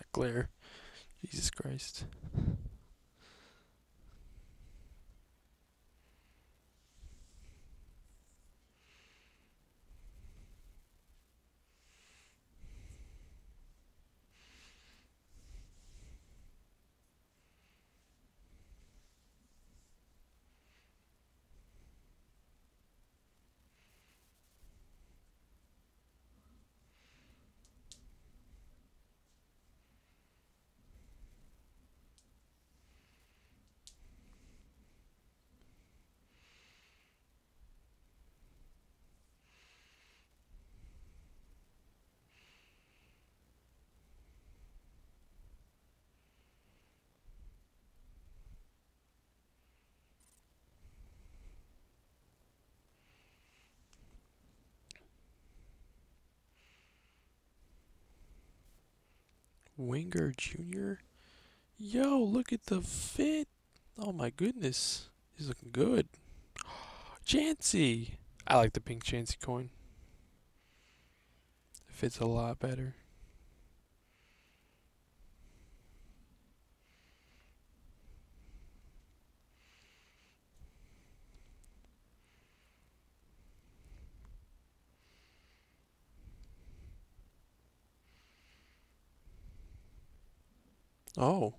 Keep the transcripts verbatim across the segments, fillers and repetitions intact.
glare. Jesus Christ. Winger Junior? Yo, look at the fit. Oh my goodness. He's looking good. Chansey. I like the pink Chansey coin. It fits a lot better. Oh.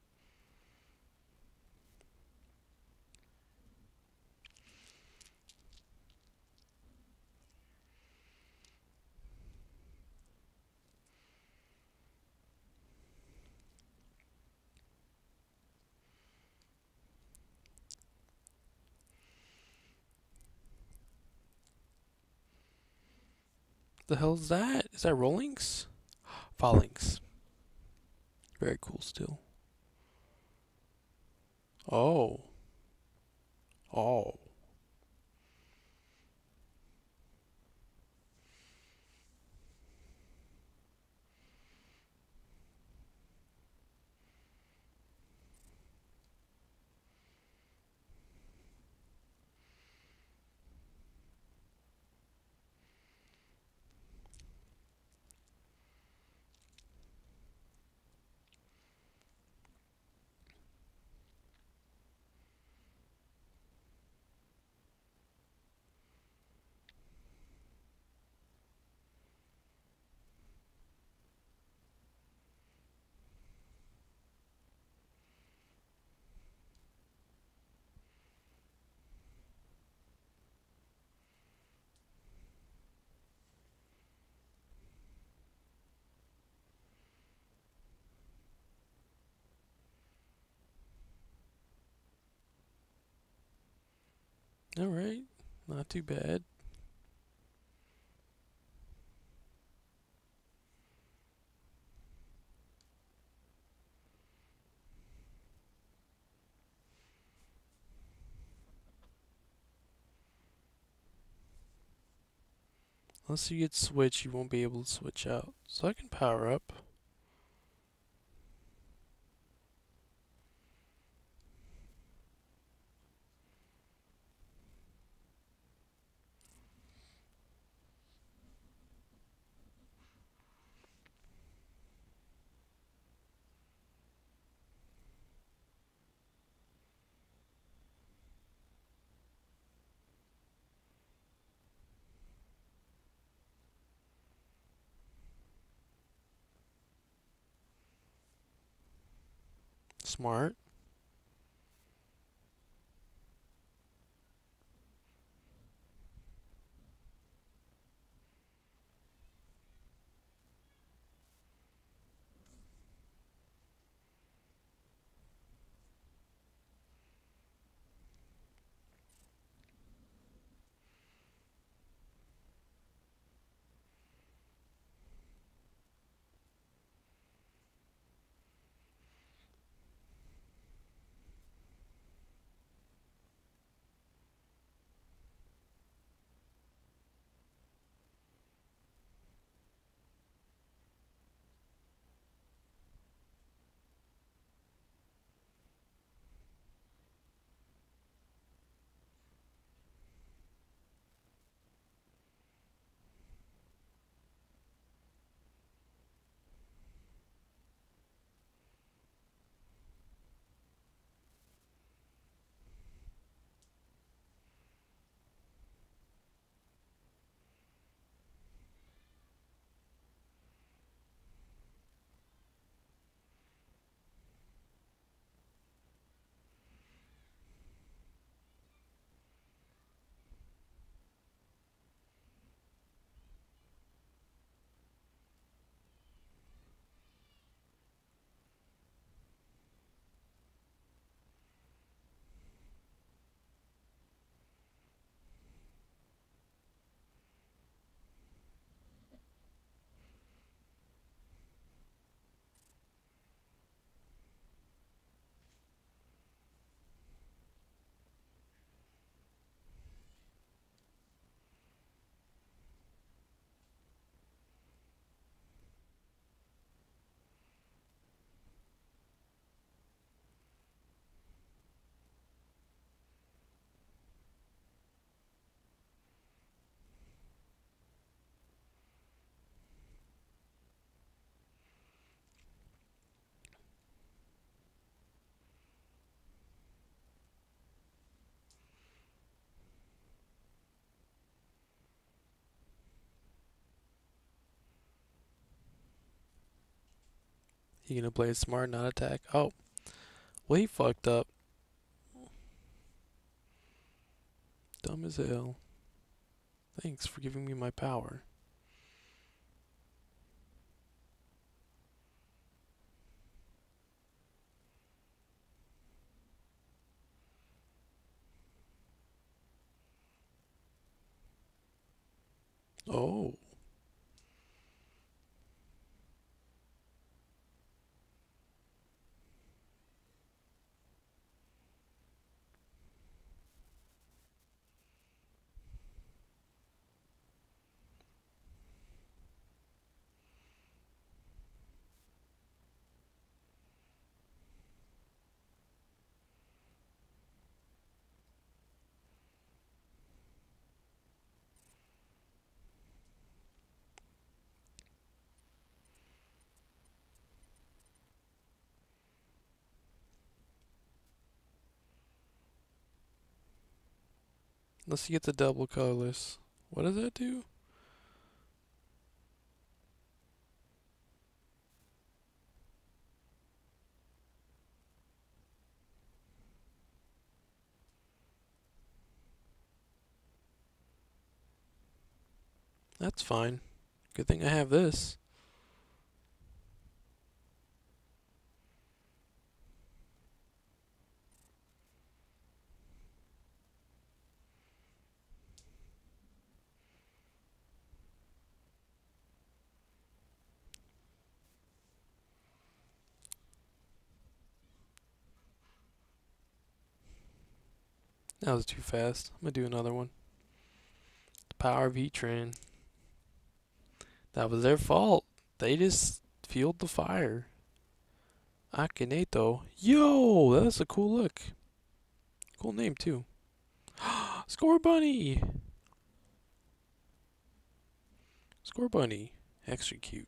The hell's that? Is that Rollings? Fallings. Very cool still. Oh. Oh. Alright. Not too bad. Unless you get switch, you won't be able to switch out. So I can power up. Smart. You gonna play it smart, not attack? Oh, well he fucked up. Dumb as hell. Thanks for giving me my power. Oh. Let's get the double colorless. What does that do? That's fine. Good thing I have this. That was too fast. I'm gonna do another one. The power of Heatran. That was their fault. They just fueled the fire. Akinator. Yo, that's a cool look. Cool name too. Score Bunny. Score Bunny. Extra cute.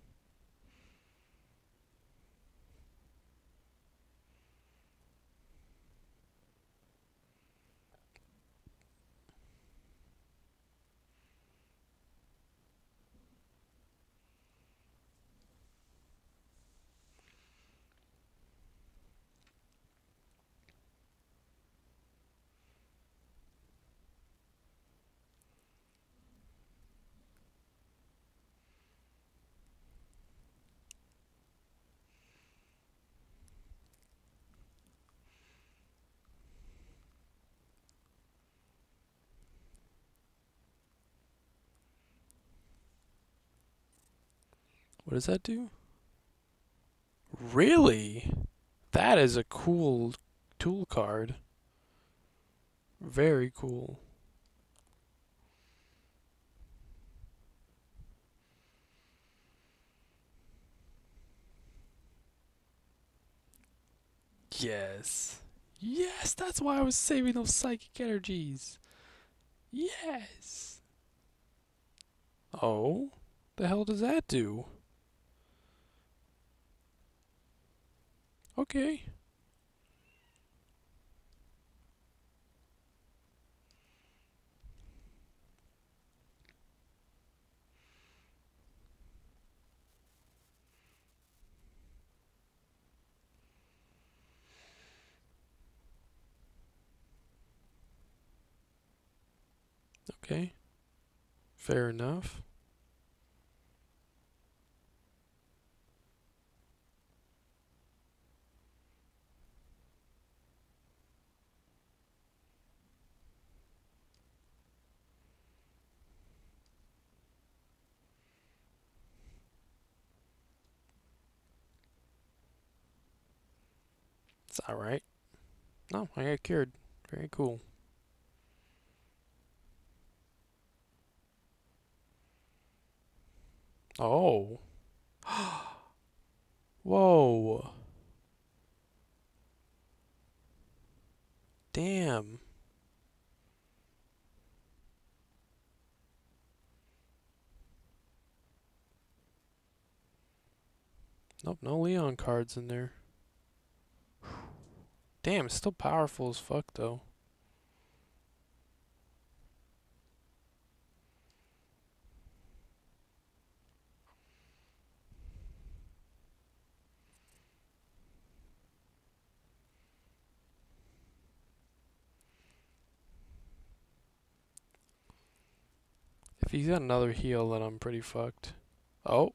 What does that do? Really? That is a cool tool card. Very cool. Yes. Yes, that's why I was saving those psychic energies. Yes. Oh? The hell does that do? Okay. Okay. Fair enough. It's alright. No, I got cured. Very cool. Oh. Whoa. Damn. Nope, no Leon cards in there. Damn, it's still powerful as fuck though. If he's got another heal, then I'm pretty fucked. Oh.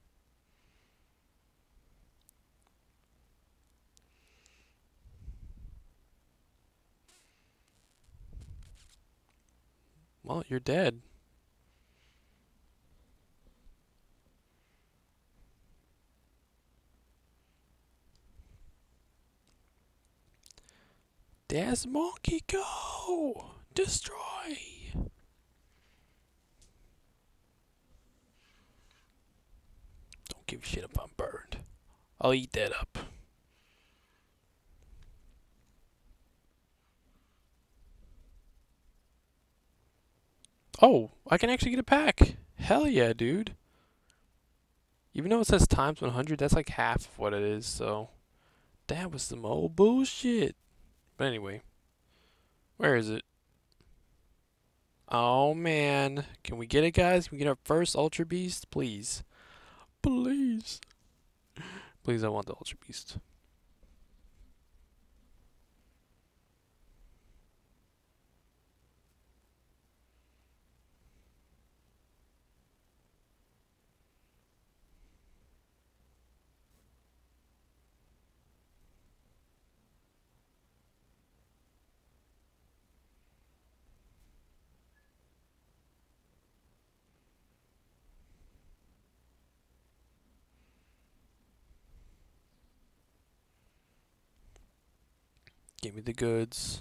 Well, you're dead. There's Monkey, go! Destroy! Don't give a shit if I'm burned. I'll eat that up. Oh, I can actually get a pack. Hell yeah, dude. Even though it says times one hundred, that's like half of what it is, so... That was some old bullshit. But anyway. Where is it? Oh, man. Can we get it, guys? Can we get our first Ultra Beast? Please. Please. Please, I want the Ultra Beast. Give me the goods.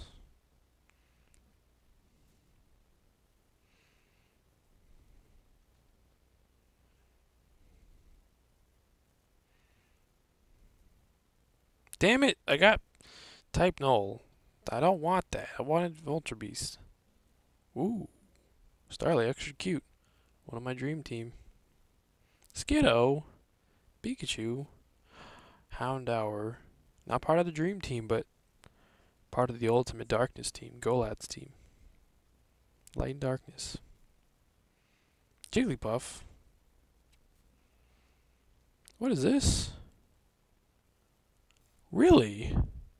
Damn it! I got Type Null. I don't want that. I wanted Ultra Beast. Ooh. Starly, extra cute. One of my dream team. Skiddo. Pikachu. Houndour. Not part of the dream team, but part of the Ultimate Darkness team. Golad's team. Light and Darkness. Jigglypuff. What is this? Really?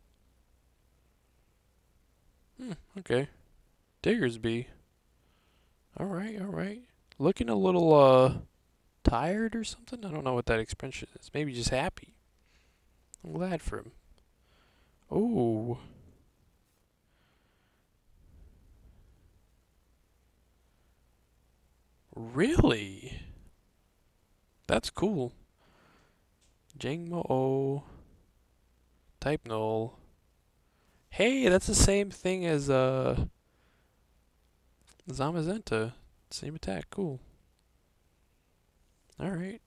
Hmm, okay. Diggersby. Alright, alright. Looking a little, uh, tired or something? I don't know what that expression is. Maybe just happy. I'm glad for him. Ooh. Really? That's cool. Jangmo-O. Type Null. Hey, that's the same thing as, uh... Zamazenta. Same attack. Cool. Alright.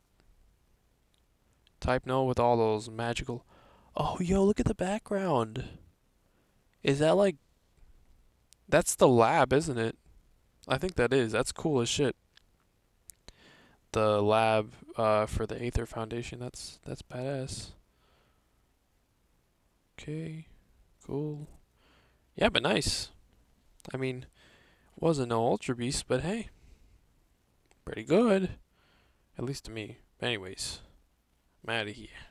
Type Null with all those magical... Oh, yo, look at the background. Is that like... That's the lab, isn't it? I think that is. That's cool as shit. The lab uh, for the Aether Foundation. That's that's badass. Okay. Cool. Yeah, but nice. I mean, wasn't no Ultra Beast, but hey. Pretty good. At least to me. Anyways, I'm out of here.